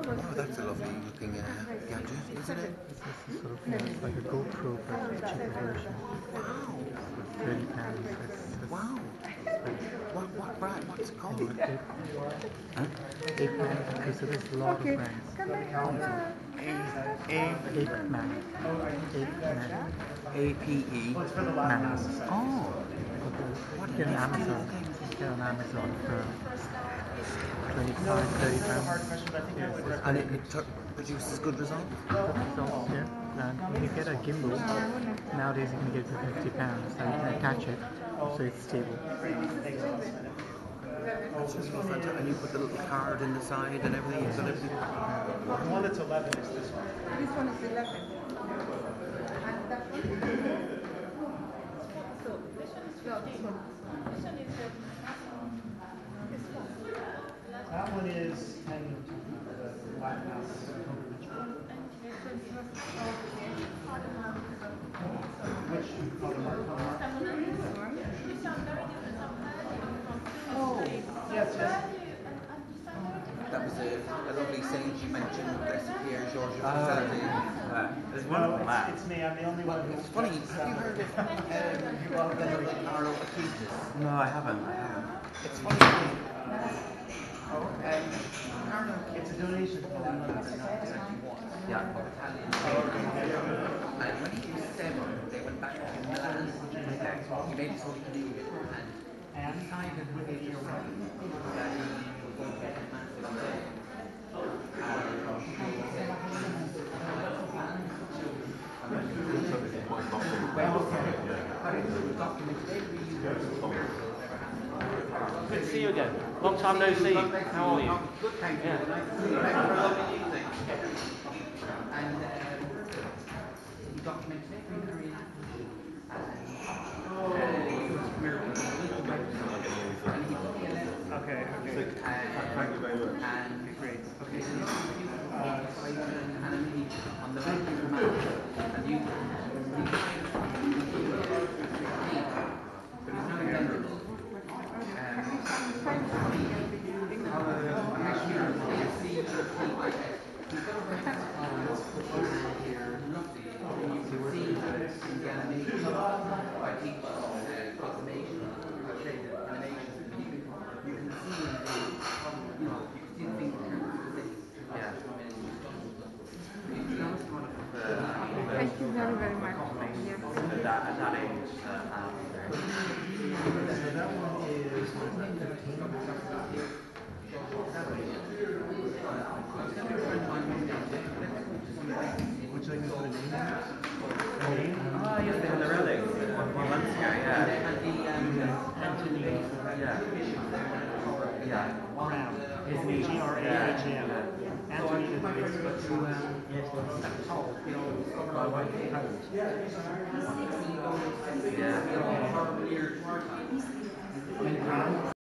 Oh, that's a lovely looking gadget, isn't it? This is sort of, it's like a GoPro but a cheaper version. Wow. It's £30. Wow. What brand? What's it called? Huh? £8 because it is a lot of brands. Ape Man. APE. Man. Oh. What Get on Amazon. Get on Amazon for 25, £30. Yes, And it produces good results? good results, yeah. And you get a gimbal. Nowadays you can get it for £50, so you can attach it so it's stable. That's just really fantastic. And you put the little card in the side and everything. You've got everything. The one that's 11 is this one. This one is 11. And that one? So, this one is 12. This one is That one is 10 the White House. Which Oh, yes. That was a lovely saint you mentioned, Blessed Pierre Georges. There's one. It's me. I'm the only one. It's funny. Have you heard of Venerable Carlo Acutis? No, I haven't. It's funny. It's a donation from Yeah. And when he was 7, they went back to Milan. He made his Holy Communion and decided with his son that he was going to get a massive Good to see you again. Long time no see. How are you? Good, thank you. Yeah. And he documented every reenactment. And he put me a letter. Okay. Thank you very much. And great. Okay, so and a mini on the right of the map. And you but he's not venerable. thank you very, very much. Thank you. At that age, So that one is 15. Would you like me to put a name in it? oh, yes, they had the relic 1 month ago, yeah. Anthony. Yeah. Brown. Graham. Anthony is Yeah.